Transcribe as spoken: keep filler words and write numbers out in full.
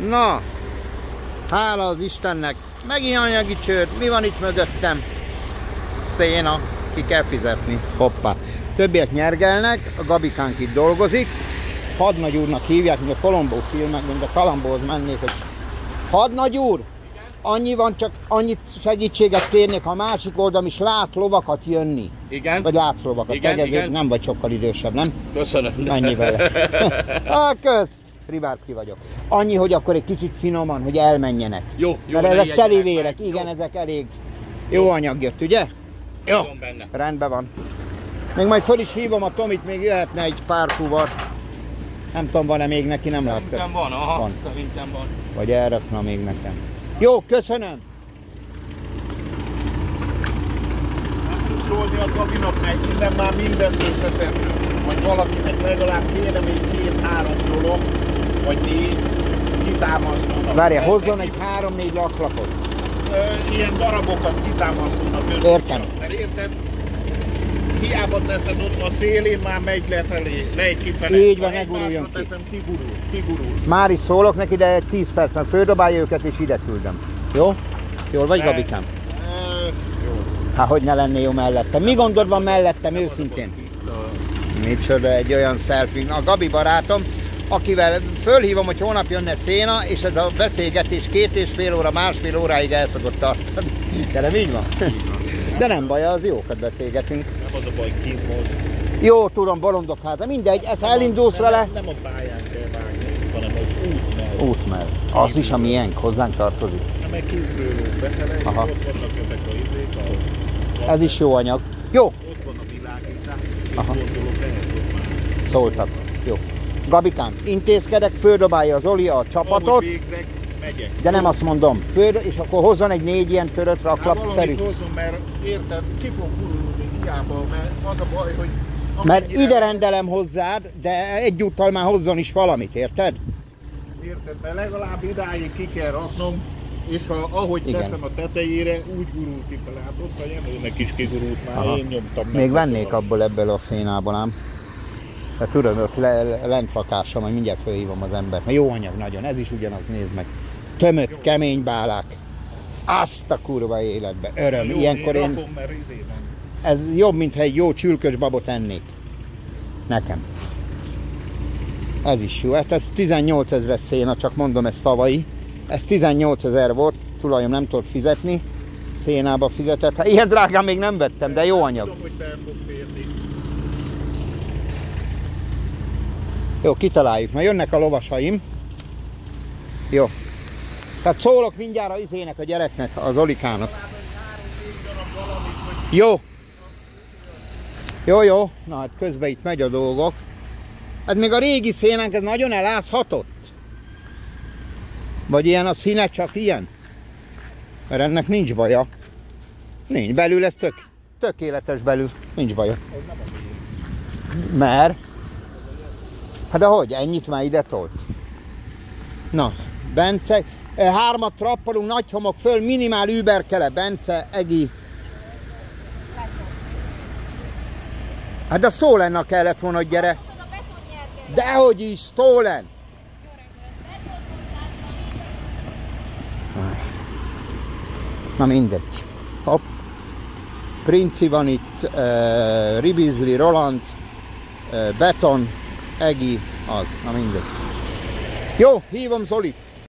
Na, hála az Istennek. Megint anyagi csőd. Mi van itt mögöttem? Széna. Ki kell fizetni. Hoppá. Többiek nyergelnek, a Gabikánk itt dolgozik. Hadnagy úrnak hívják, mint a Colombo filmek, mint a Kalambóhoz mennék, hogy Hadnagy úr, annyi van, csak annyit segítséget kérnék, ha a másik oldalon is lát lovakat jönni. Igen. Vagy látsz lovakat. Igen, Tegező, igen. nem vagy sokkal idősebb, nem? Köszönöm. Annyi vele. Á, kösz. Ribárszki vagyok. Annyi, hogy akkor egy kicsit finoman, hogy elmenjenek. Jó, jó. Mert ezek telivérek, igen, jó. Ezek elég jó, jó anyag jött, ugye? Jó. Benne. Rendben van. Még majd föl is hívom a Tomit, még jöhetne egy pár fuvar. Nem tudom, van-e még neki, nem láttad? Szerintem van, aha, van. Szerintem van. Vagy elrakna még nekem. Jó, köszönöm! Nem tudsz szólni a Gabinak, mert innen már mindent összeszedtünk. Vagy valakinek legalább kéne még két-három dolog, vagy négy kitámasztanak. Várjál, hozzon egy három-négy laklapot. Ilyen darabokat kitámasztanak. Értem. Mert érted? Hiába teszed ott a szélén, már megy lefelé, megy kifele. Így van, ne guruljon ki. Teszem, kigurul, kigurul. Már is szólok neki, de tíz percben földobálja őket és ide küldöm. Jó? Jól vagy, Gabikám? Jó. Hát hogy ne lenné jó mellettem? Mi gondod van mellettem, őszintén? Micsoda, egy olyan selfie. A Gabi barátom, akivel fölhívom, hogy holnap jönne Széna, és ez a beszélgetés két és fél óra, másfél óráig el szokott tartani. De nem így van? De nem baj, az jókat beszélgetünk. Nem az a baj, kint volt. Jó, tudom, bolondok háza, mindegy, ez elindulsz vele. Nem, nem a pályán kell vágni, hanem az út mellett. Út mellett. Az is a miénk, hozzánk tartozik. Nem, meg kívülről befele, ott vannak ezek a izék, a... Ez is jó anyag. Jó. Ott van a világítás, két Aha. gondolok lehet ott már. Szóltak. Jó. Gabikám, intézkedek, földobálja az Oli a csapatot. Ahogy végzek, megyek. De nem azt mondom. Föld, és akkor hozzon egy négy ilyen törött raklap szerű. Hát hozzon, mert érted, ki fog gurulni hiába, mert az a baj, hogy... Mert ide rendelem hozzád, de egyúttal már hozzon is valamit, érted? Érted, mert legalább idáig ki kell raknom, és ha ahogy igen. Teszem a tetejére, úgy gurul kifele. Hát ott a Jenőnek is kigurult már, aha. Én nyomtam meg. Még vennék abból ebből a szénából ám. De tudom, ott le, lent rakással, majd mindjárt fölhívom az embert. Jó anyag nagyon, ez is ugyanaz, nézd meg. Tömött, jó. Kemény bálák. Azt a kurva életbe, öröm. Jó, ilyenkor én... Rakom, mert izé van. Ez jobb, mintha egy jó csülkös babot ennék. Nekem. Ez is jó. Hát ez tizennyolc ezres széna, csak mondom, ez tavalyi. Ez tizennyolc ezer volt, tulajom nem tudott fizetni. Szénába fizetett. Hát ilyen drágán még nem vettem, de jó anyag. Tudom, hogy te fog férni. Jó, kitaláljuk. Mert jönnek a lovasaim. Jó. Tehát szólok mindjárt az izének, a gyereknek, az Olikának. Jó. Jó, jó. Na hát közben itt megy a dolgok. Ez még a régi szénánk, ez nagyon elázhatott. Vagy ilyen a színe csak ilyen? Mert ennek nincs baja. Nincs. Belül ez tök, tökéletes belül. Nincs baja. Mert? Hát de hogy? Ennyit már ide tolt? Na, Bence, hármat trappolunk, nagy homok föl, minimál überkele, Bence, Egi. Hát de Stolennak kellett volna, hogy gyere. Dehogy is, Stolen. Na mindegy. Hopp. Princi van itt, uh, Ribizli, Roland, uh, Beton, Egi, az. Na mindegy. Jó, hívom Zolit.